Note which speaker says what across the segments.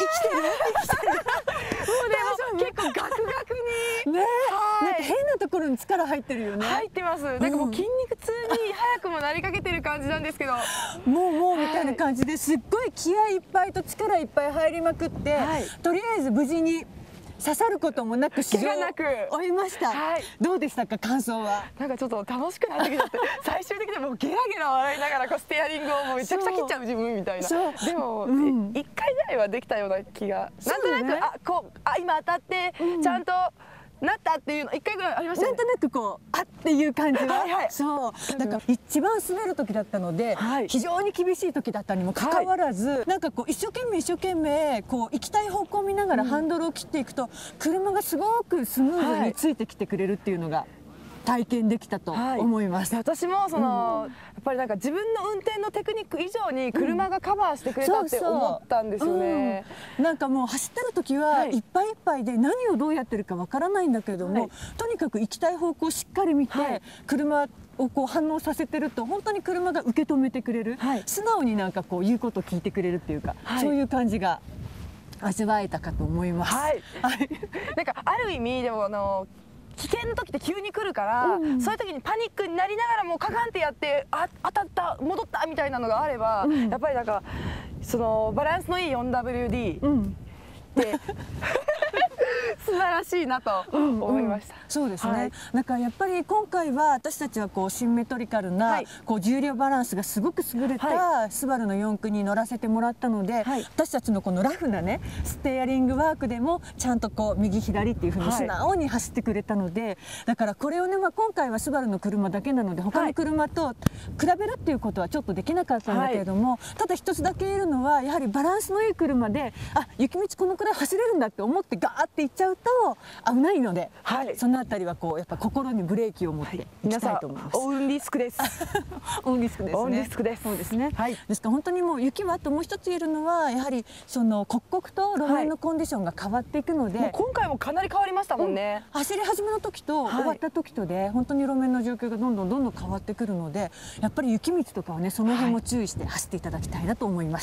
Speaker 1: きてる
Speaker 2: もうね、結構ガクガクに
Speaker 1: ね、なんか変なところに力入ってるよね。
Speaker 2: 入ってます。なんかもう筋肉痛に早くもなりかけてる感じなんですけど、
Speaker 1: もうみたいな感じですっごい気合いっぱいと力いっぱい入りまくって、とりあえず無事に刺さることもなく試乗を終えました。どうでしたか、感想は。
Speaker 2: なんかちょっと楽しくなってきちゃって、最終的にもうゲラゲラ笑いながらこうステアリングをもうめちゃくちゃ切っちゃう自分みたいな。でも1回ぐらいはできたような気が、なんとなく今当たってちゃんとなったっていうの1回ぐらいありましたね。
Speaker 1: なんとなくこうあっていう感じは、そうだから一番滑る時だったので、非常に厳しい時だったにもかかわらず、なんかこう一生懸命こう行きたい方向を見ながらハンドルを切っていくと、車がすごくスムーズについてきてくれるっていうのが体験できたと思います。
Speaker 2: 私もその、やっぱりなんか自分の運転のテクニック以上に車がカバーしてくれたって思ったんですよね。
Speaker 1: なんかもう走ってる時はいっぱいいっぱいで何をどうやってるかわからないんだけれども、とにかく行きたい方向をしっかり見て、車をこう反応させてると本当に車が受け止めてくれる、素直になんかこう言うことを聞いてくれるっていうか、そういう感じが味わえたかと思います。
Speaker 2: なんかある意味でも危険な時って急に来るから、そういう時にパニックになりながらもカガンってやって当たった戻ったみたいなのがあれば、やっぱりなんかそのバランスのいい 4WD って素晴らしいなと思いました。
Speaker 1: そうですね。なんかやっぱり今回は私たちはこうシンメトリカルなこう重量バランスがすごく優れたスバルの四駆に乗らせてもらったので、私たちのこのラフなねステアリングワークでもちゃんとこう右左っていう風に素直に走ってくれたので、だからこれをね、今回はスバルの車だけなので他の車と比べるっていうことはちょっとできなかったんだけれども、ただ一つだけ言えるのはやはりバランスのいい車で雪道このくらい走れるんだって思ってガーって行っちゃうと危ないので、そのあたりはこうやっぱ心にブレーキを持っていきたいと思います。
Speaker 2: オウンリスクです。
Speaker 1: オウンリスクですね。
Speaker 2: オウンリスクです。
Speaker 1: そうですね。ですから本当にもう雪はあともう一つ言えるのはやはりその刻々と路面のコンディションが変わっていくので、
Speaker 2: 今回もかなり変わりましたもんね。
Speaker 1: 走り始めの時と終わった時とで本当に路面の状況がどんどん変わってくるので、やっぱり雪道とかはねその辺も注意して走っていただきたいなと思いました。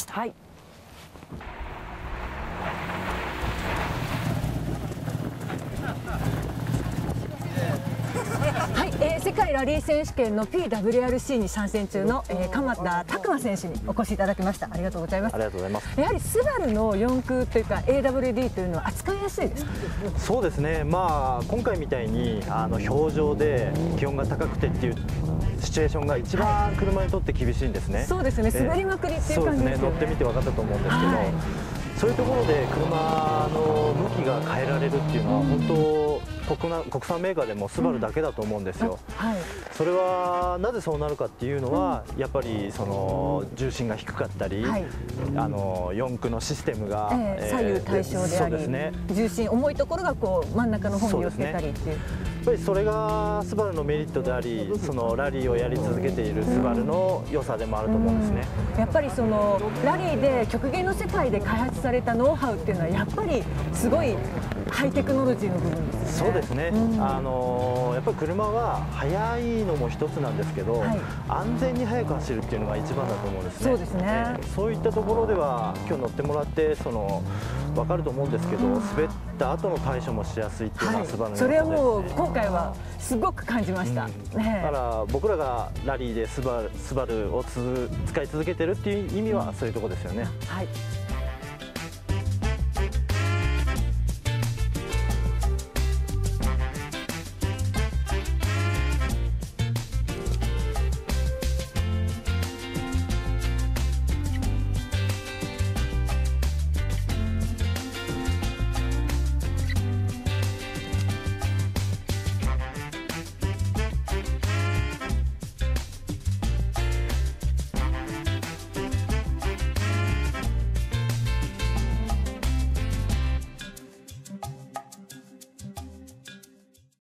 Speaker 1: 世界ラリー選手権の PWRC に参戦中の鎌田拓馬選手にお越しいただきました。ありがとうございます。
Speaker 3: ありがとうございます。
Speaker 1: やはりスバルの四駆というか AWD というのは扱いやすいですか？
Speaker 3: そうですね。今回みたいに表情で気温が高くてっていうシチュエーションが一番車にとって厳しいんですね。
Speaker 1: そうですね。滑りまくりっていう感じですよね。
Speaker 3: 乗ってみて分かったと思うんですけど、そういうところで車の向きが変えられるっていうのは本当国産メーカーでもスバルだけだと思うんですよ。それはなぜそうなるかっていうのは、やっぱりその重心が低かったり、四駆のシステムが
Speaker 1: 左右対称であり、重心重いところがこう真ん中の方に寄ってたりっていう。
Speaker 3: やっぱりそれがスバルのメリットであり、そのラリーをやり続けているスバルの良さでもあると思うんですね。
Speaker 1: やっぱりそのラリーで極限の世界で開発されたノウハウっていうのはやっぱりすごいハイテクノロジーの部分ですよね。
Speaker 3: そうですね。やっぱり車は速いのも一つなんですけど、安全に速く走るっていうのが一番だと思うんですね。
Speaker 1: そうですね。
Speaker 3: そういったところでは今日乗ってもらって分かると思うんですけど、滑った後の対処もしやすいっていうのはスバルの良さですね。
Speaker 1: それはもう今回はすごく感じました。
Speaker 3: だから僕らがラリーでスバルを使い続けてるっていう意味はそういうところですよね。